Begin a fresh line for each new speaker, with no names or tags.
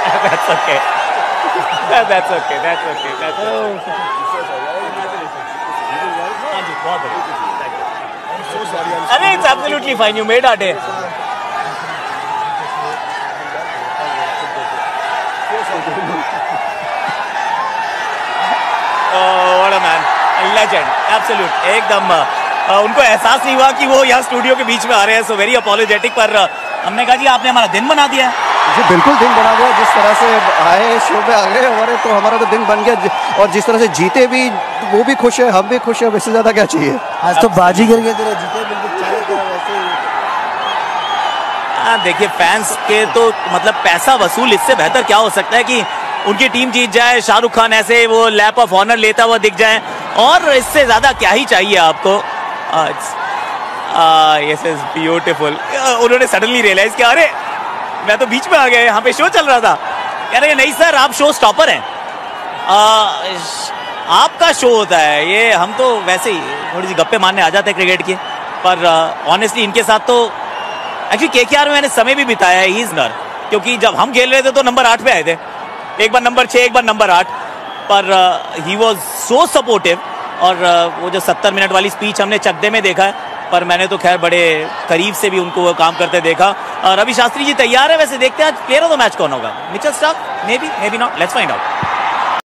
That's okay. That's okay. That's okay. That's okay. अरे it's absolutely fine. You made our day. What a man. A legend. Absolute. एकदम उनको एहसास नहीं हुआ कि वो यहाँ स्टूडियो के बीच में आ रहे हैं. So very apologetic. पर हमने कहा जी आपने हमारा दिन बना दिया है.
जी बिल्कुल दिन बना दिया. जिस तरह से आए शो पे आ गए हमारे, तो हमारा तो दिन बन गया. और जिस तरह से जीते भी, वो भी खुश है, हम भी खुश है. वैसे ज्यादा क्या चाहिए.
आज तो बाजीगर की तरह जीते, बिल्कुल चारों तरफ वैसे ही.
देखिए फैंस के तो मतलब पैसा वसूल, इससे बेहतर क्या हो सकता है कि उनकी टीम जीत जाए, शाहरुख खान ऐसे वो लैप ऑफ ऑनर लेता हुआ दिख जाए, और इससे ज्यादा क्या ही चाहिए आपको. Yes is beautiful. उन्होंने सडनली रियलाइज किया अरे मैं तो बीच में आ गया, यहाँ पे शो चल रहा था. कह रहे नहीं सर आप शो स्टॉपर हैं, आपका शो होता है ये. हम तो वैसे ही थोड़ी सी गप्पे मारने आ जाते हैं क्रिकेट के, पर ऑनेस्टली इनके साथ तो एक्चुअली केकेआर में मैंने समय भी बिताया है. ही इज नर, क्योंकि जब हम खेल रहे थे तो नंबर 8 पे आए थे, एक बार नंबर 6, एक बार नंबर 8. पर ही वॉज सो सपोर्टिव. और वो जो 70 मिनट वाली स्पीच हमने चकदे में देखा है, पर मैंने तो खैर बड़े करीब से भी उनको वो काम करते देखा. रवि शास्त्री जी तैयार है. वैसे देखते हैं आज प्लेयर ऑफ द मैच कौन होगा. Mitchell Starc, maybe not. Let's find out.